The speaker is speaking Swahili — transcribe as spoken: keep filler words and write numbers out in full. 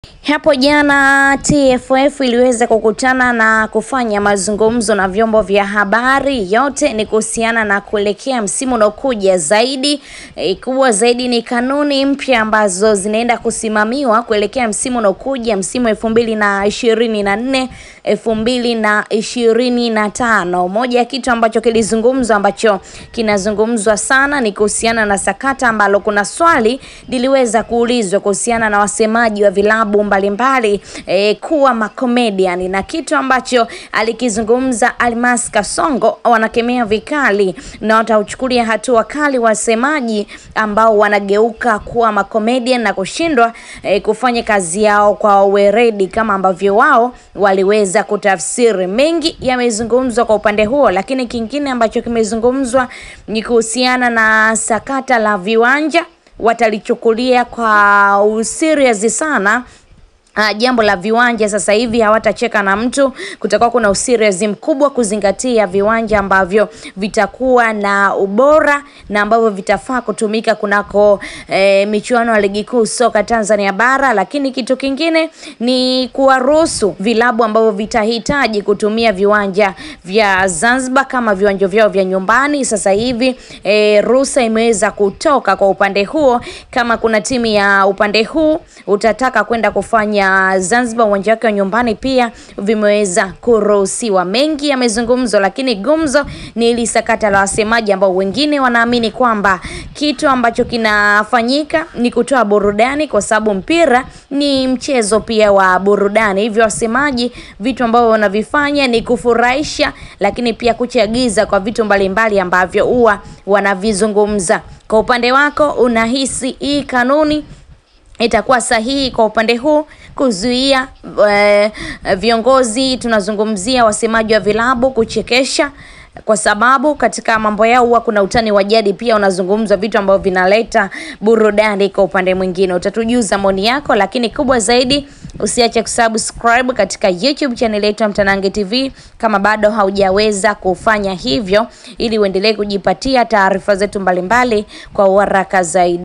Hapo jana T F F iliweza kukutana na kufanya mazungumzo na vyombo vya habari. Yote ni kuhusiana na kuelekea msimu unaokuja zaidi. E, kubwa zaidi ni kanuni mpya ambazo zinaenda kusimamiwa kuelekea msimu unaokuja, msimu elfu mbili na ishirini na nne elfu mbili na ishirini na tano. Moja ya kitu ambacho kilizungumzwa ambacho kinazungumzwa sana ni kuhusiana na sakata ambalo kuna swali liliweza kuulizwa kuhusiana na wasemaji wa vilabu mbalimbali e, kuwa makomedian, na kitu ambacho alikizungumza Almas Kasongo wanakemea vikali na watauchukulia hatua kali wasemaji ambao wanageuka kuwa makomedian na kushindwa e, kufanya kazi yao kwa weredi kama ambavyo wao waliweza kutafsiri. Mengi yamezungumzwa kwa upande huo, lakini kingine ambacho kimezungumzwa ni kuhusiana na sakata la viwanja. Watalichukulia kwa userious sana. Uh, jambo la viwanja sasa hivi hawatacheka na mtu. Kutakuwa kuna userious mkubwa kuzingatia viwanja ambavyo vitakuwa na ubora na ambavyo vitafaa kutumika kunako eh, michuano ya ligi kuu soka Tanzania bara. Lakini kitu kingine ni kuwaruhusu vilabu ambavyo vitahitaji kutumia viwanja vya Zanzibar kama viwanja vyao vya nyumbani. Sasa hivi eh, ruhusa imeweza kutoka kwa upande huo. Kama kuna timu ya upande huu utataka kwenda kufanya Zanzibar, uwanja wake wa nyumbani pia vimeweza kuruhusiwa. Mengi yamezungumzwa, lakini gumzo ni ili sakata la wasemaji ambao wengine wanaamini kwamba kitu ambacho kinafanyika ni kutoa burudani, kwa sababu mpira ni mchezo pia wa burudani. Hivyo wasemaji vitu ambavyo wanavifanya ni kufurahisha, lakini pia kuchagiza kwa vitu mbalimbali ambavyo huwa wanavizungumza. Kwa upande wako unahisi hii kanuni itakuwa sahihi kwa upande huu kuzuia e, viongozi, tunazungumzia wasemaji wa vilabu, kuchekesha? Kwa sababu katika mambo yao huwa kuna utani wa jadi pia unazungumzwa vitu ambavyo vinaleta burudani. Kwa upande mwingine utatujuza maoni yako, lakini kubwa zaidi usiache kusubscribe katika YouTube channel yetu Mtanange T V kama bado haujaweza kufanya hivyo, ili uendelee kujipatia taarifa zetu mbalimbali kwa haraka zaidi.